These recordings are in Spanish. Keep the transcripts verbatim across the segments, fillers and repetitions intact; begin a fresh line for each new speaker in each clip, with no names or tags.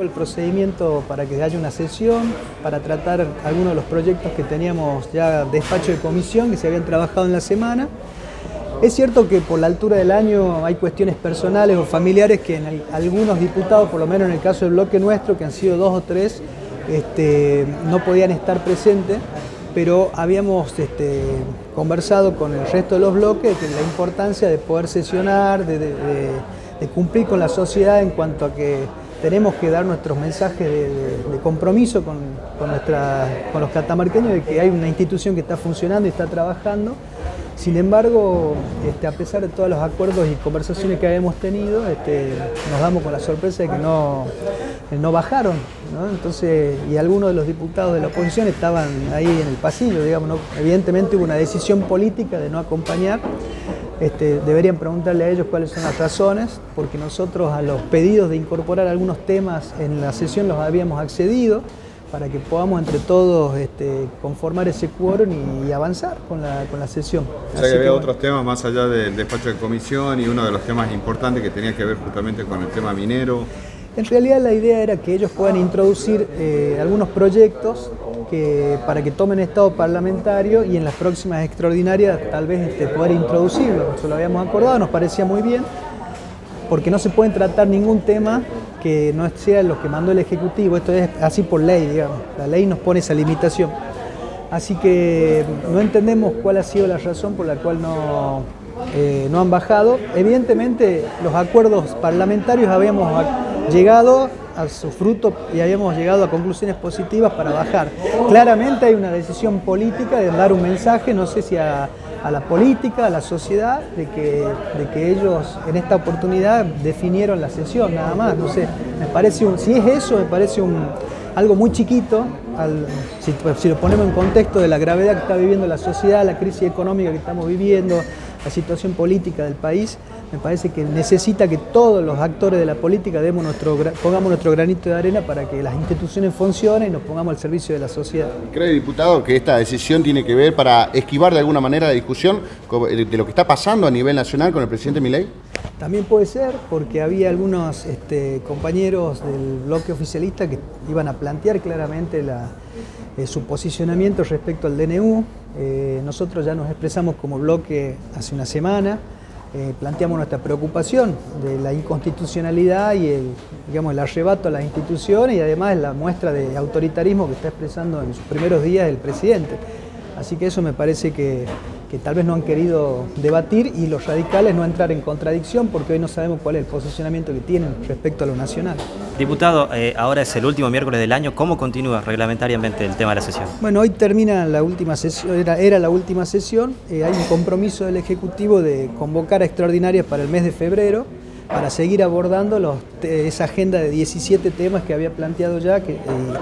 El procedimiento para que haya una sesión, para tratar algunos de los proyectos que teníamos ya despacho de comisión, que se habían trabajado en la semana. Es cierto que por la altura del año hay cuestiones personales o familiares que en el, algunos diputados, por lo menos en el caso del bloque nuestro, que han sido dos o tres, este, no podían estar presentes, pero habíamos este, conversado con el resto de los bloques de la importancia de poder sesionar, de, de, de, de cumplir con la sociedad en cuanto a que tenemos que dar nuestros mensajes de, de, de compromiso con, con, nuestra, con los catamarqueños, de que hay una institución que está funcionando y está trabajando. Sin embargo, este, a pesar de todos los acuerdos y conversaciones que habíamos tenido, este, nos damos con la sorpresa de que no, no bajaron, ¿no? Entonces, y algunos de los diputados de la oposición estaban ahí en el pasillo, digamos, ¿no? Evidentemente hubo una decisión política de no acompañar. Este, deberían preguntarle a ellos cuáles son las razones, porque nosotros a los pedidos de incorporar algunos temas en la sesión los habíamos accedido para que podamos entre todos este, conformar ese quórum y, y avanzar con la, con la sesión.
O sea que había otros temas más allá del despacho de comisión y uno de los temas importantes que tenía que ver justamente con el tema minero.
En realidad la idea era que ellos puedan introducir eh, algunos proyectos que, para que tomen estado parlamentario y en las próximas extraordinarias tal vez este, poder introducirlo. Eso lo habíamos acordado, nos parecía muy bien, porque no se pueden tratar ningún tema que no sea lo que mandó el Ejecutivo. Esto es así por ley, digamos. La ley nos pone esa limitación. Así que no entendemos cuál ha sido la razón por la cual no, eh, no han bajado. Evidentemente los acuerdos parlamentarios habíamos llegado a su fruto y habíamos llegado a conclusiones positivas para bajar. Claramente hay una decisión política de dar un mensaje, no sé si a, a la política, a la sociedad, de que, de que ellos en esta oportunidad definieron la sesión, nada más. No sé, me parece un, si es eso, me parece un, algo muy chiquito, al, si, si lo ponemos en contexto de la gravedad que está viviendo la sociedad, la crisis económica que estamos viviendo, la situación política del país. Me parece que necesita que todos los actores de la política demos nuestro, pongamos nuestro granito de arena para que las instituciones funcionen y nos pongamos al servicio de la sociedad.
¿Cree, diputado, que esta decisión tiene que ver para esquivar de alguna manera la discusión de lo que está pasando a nivel nacional con el presidente Milei?
También puede ser, porque había algunos este, compañeros del bloque oficialista que iban a plantear claramente la, eh, su posicionamiento respecto al D N U. Eh, nosotros ya nos expresamos como bloque hace una semana. Eh, planteamos nuestra preocupación de la inconstitucionalidad y el, digamos, el arrebato a las instituciones y además la muestra de autoritarismo que está expresando en sus primeros días el presidente. Así que eso me parece que, que tal vez no han querido debatir y los radicales no entrar en contradicción porque hoy no sabemos cuál es el posicionamiento que tienen respecto a lo nacional.
Diputado, eh, ahora es el último miércoles del año. ¿Cómo continúa reglamentariamente el tema de la sesión?
Bueno, hoy termina la última sesión, era, era la última sesión. Eh, hay un compromiso del Ejecutivo de convocar a extraordinarias para el mes de febrero para seguir abordando los, esa agenda de diecisiete temas que había planteado ya que, eh,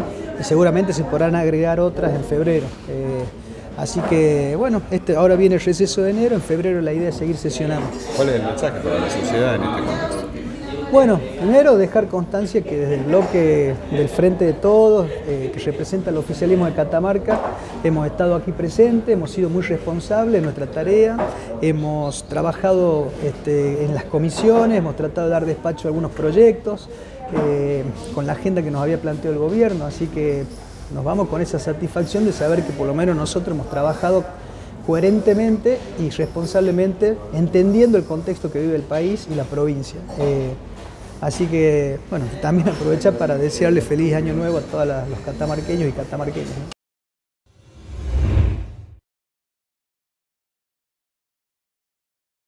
y seguramente se podrán agregar otras en febrero. Eh, Así que, bueno, este, ahora viene el receso de enero, en febrero la idea es seguir sesionando.
¿Cuál es el mensaje para la sociedad en este contexto?
Bueno, primero dejar constancia que desde el bloque del Frente de Todos, eh, que representa el oficialismo de Catamarca, hemos estado aquí presentes, hemos sido muy responsables en nuestra tarea, hemos trabajado este, en las comisiones, hemos tratado de dar despacho a algunos proyectos, eh, con la agenda que nos había planteado el gobierno, así que nos vamos con esa satisfacción de saber que por lo menos nosotros hemos trabajado coherentemente y responsablemente, entendiendo el contexto que vive el país y la provincia. Eh, así que, bueno, también aprovechar para desearle feliz año nuevo a todos los catamarqueños y catamarqueñas.